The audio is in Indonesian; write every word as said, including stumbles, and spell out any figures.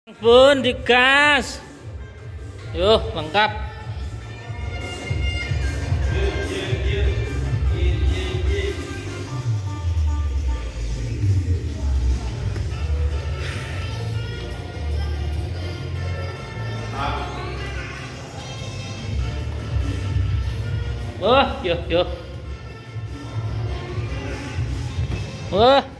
Pun digas. Yuk, lengkap. Wah, yuk, yuk. Wah.